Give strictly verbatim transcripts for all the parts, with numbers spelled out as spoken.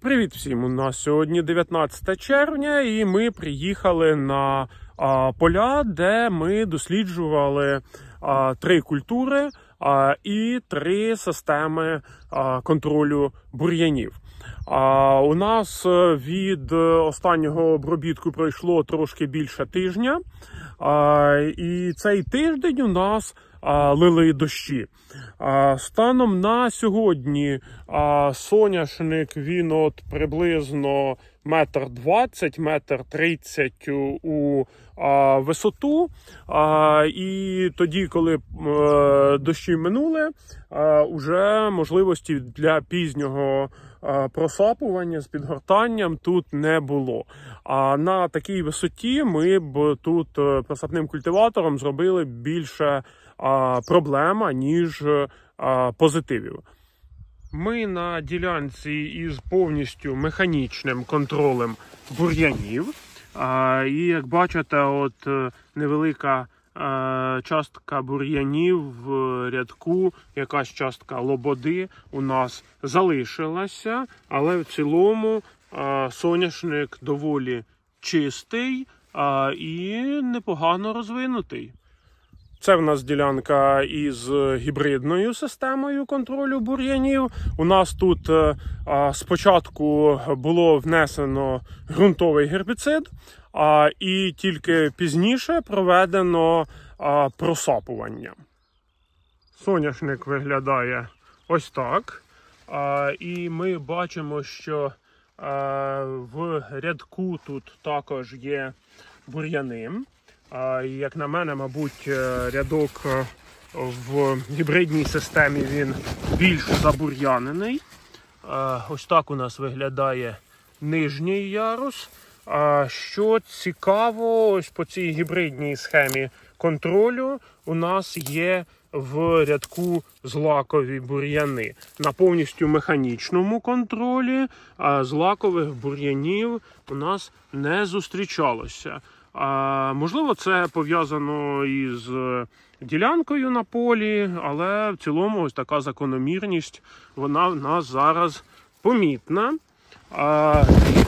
Привіт всім! У нас сьогодні дев'ятнадцяте червня і ми приїхали на а, поля, де ми досліджували а, три культури а, і три системи а, контролю бур'янів. А, у нас від останнього обробітку пройшло трошки більше тижня, а, і цей тиждень у нас а, лили дощі. А, станом на сьогодні а, соняшник він от приблизно метр двадцять, метр тридцять у а, висоту. А, і тоді, коли а, дощі минули, а, уже можливості для пізнього а, просапування з підгортанням тут не було. А на такій висоті ми б тут просапним культиватором зробили більше а, проблема, ніж а, позитивів. Ми на ділянці із повністю механічним контролем бур'янів. А, і як бачите, от невелика а, частка бур'янів в рядку, якась частка лободи у нас залишилася, але в цілому а, соняшник доволі чистий а, і непогано розвинутий. Це в нас ділянка із гібридною системою контролю бур'янів. У нас тут а, спочатку було внесено ґрунтовий гербіцид, а, і тільки пізніше проведено а, просапування. Соняшник виглядає ось так. А, і ми бачимо, що а, в рядку тут також є бур'яни. Як на мене, мабуть, рядок в гібридній системі він більш забур'янений. Ось так у нас виглядає нижній ярус. Що цікаво, ось по цій гібридній схемі контролю у нас є в рядку злакові бур'яни. На повністю механічному контролі злакових бур'янів у нас не зустрічалося. А, можливо, це пов'язано із ділянкою на полі, але в цілому ось така закономірність, вона в нас зараз помітна. А,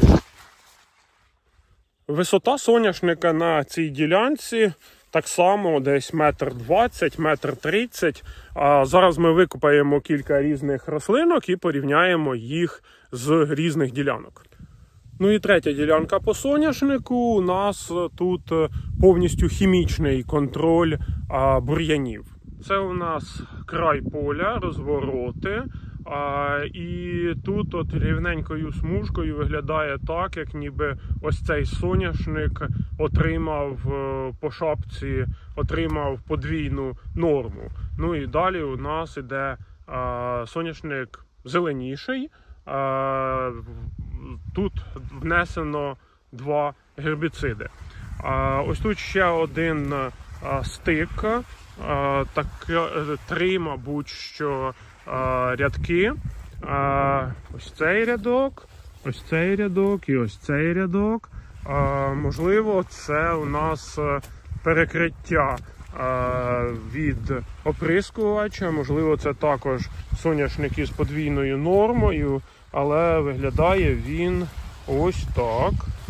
висота соняшника на цій ділянці так само десь метр двадцять, метр тридцять. А зараз ми викопаємо кілька різних рослинок і порівняємо їх з різних ділянок. Ну і третя ділянка по соняшнику. У нас тут повністю хімічний контроль а, бур'янів. Це у нас край поля, розвороти. А, і тут от рівненькою смужкою виглядає так, як ніби ось цей соняшник отримав по шапці, отримав подвійну норму. Ну і далі у нас іде а, соняшник зеленіший. А, тут внесено два гербіциди. А, ось тут ще один а, стик, а, так, три, мабуть, що а, рядки. А, ось цей рядок, ось цей рядок і ось цей рядок. А, можливо, це у нас перекриття а, від оприскувача, можливо, це також соняшник із подвійною нормою, але виглядає він ось так.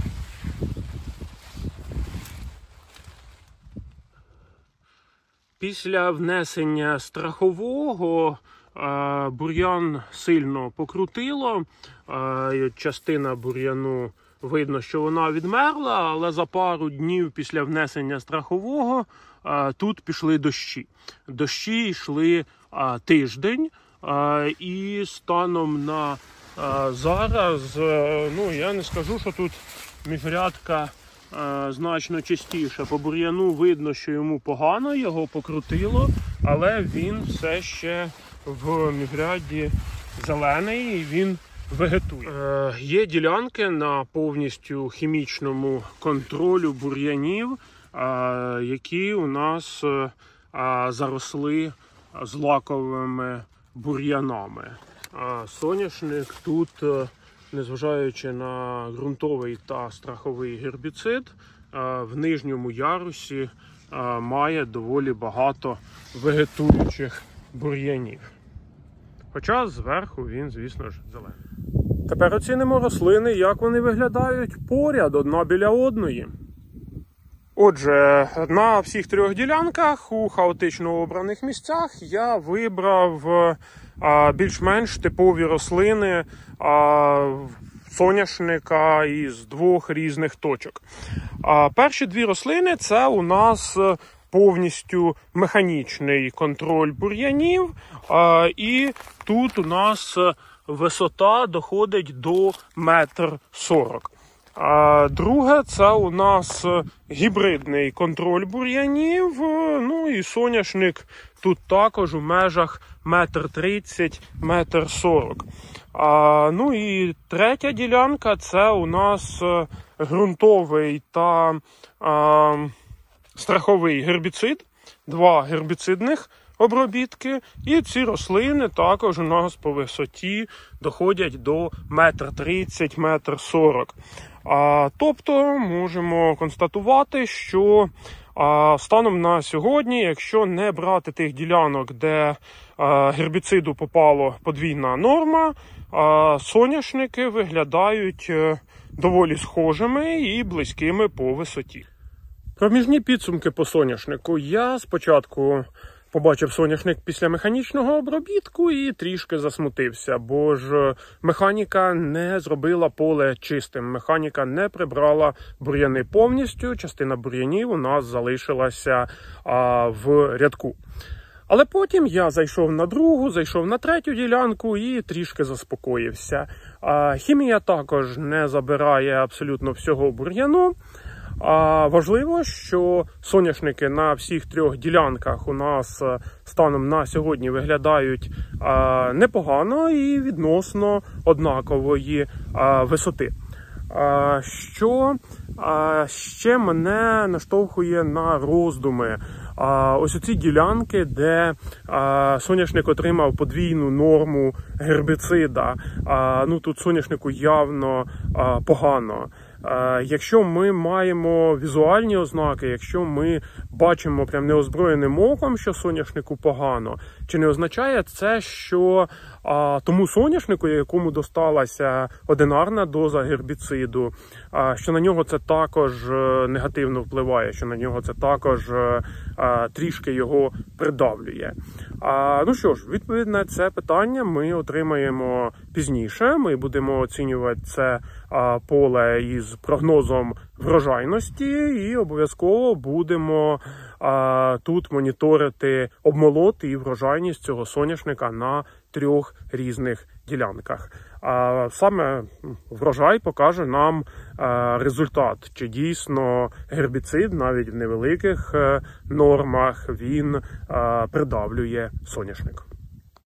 Після внесення страхового бур'ян сильно покрутило. Частина бур'яну видно, що вона відмерла, але за пару днів після внесення страхового тут пішли дощі. Дощі йшли тиждень, і станом на зараз, ну, я не скажу, що тут міжрядка е, значно чистіше. По бур'яну видно, що йому погано, його покрутило, але він все ще в міжряді зелений і він вегетує. Е, є ділянки на повністю хімічному контролю бур'янів, е, які у нас е, заросли злаковими бур'янами. Соняшник тут, незважаючи на ґрунтовий та страховий гербіцид, в нижньому ярусі має доволі багато вегетуючих бур'янів. Хоча зверху він, звісно ж, зелений. Тепер оцінимо рослини, як вони виглядають поряд, одна біля одної. Отже, на всіх трьох ділянках у хаотично обраних місцях я вибрав більш-менш типові рослини соняшника із двох різних точок. Перші дві рослини – це у нас повністю механічний контроль бур'янів, і тут у нас висота доходить до метр сорок. А друге, це у нас гібридний контроль бур'янів, ну і соняшник тут також у межах метр тридцять - метр сорок. А, ну і третя ділянка, це у нас ґрунтовий та а, страховий гербіцид, два гербіцидних обробітки, і ці рослини також у нас по висоті доходять до метр тридцять - метр сорок. А, тобто можемо констатувати, що а, станом на сьогодні, якщо не брати тих ділянок, де а, гербіциду попало подвійна норма, а, соняшники виглядають а, доволі схожими і близькими по висоті. Проміжні підсумки по соняшнику. Я спочатку побачив соняшник після механічного обробітку і трішки засмутився, бо ж механіка не зробила поле чистим, механіка не прибрала бур'яни повністю, частина бур'янів у нас залишилася а, в рядку. Але потім я зайшов на другу, зайшов на третю ділянку і трішки заспокоївся. А, хімія також не забирає абсолютно всього бур'яну. А важливо, що соняшники на всіх трьох ділянках у нас станом на сьогодні виглядають а, непогано і відносно однакової а, висоти. А, що а, ще мене наштовхує на роздуми. А, ось оці ділянки, де а, соняшник отримав подвійну норму гербіцида. А, ну, тут соняшнику явно а, погано. Якщо ми маємо візуальні ознаки, якщо ми бачимо прям неозброєним оком, що соняшнику погано, чи не означає це, що а, тому соняшнику, якому досталася одинарна доза гербіциду, а, що на нього це також негативно впливає, що на нього це також а, трішки його придавлює? А, ну що ж, відповідь на це питання ми отримаємо пізніше. Ми будемо оцінювати це а, поле із прогнозом врожайності і обов'язково будемо а, тут моніторити обмолот і врожайність цього соняшника на трьох різних ділянках. А саме врожай покаже нам а, результат, чи дійсно гербіцид навіть в невеликих а, нормах він а, придавлює соняшник.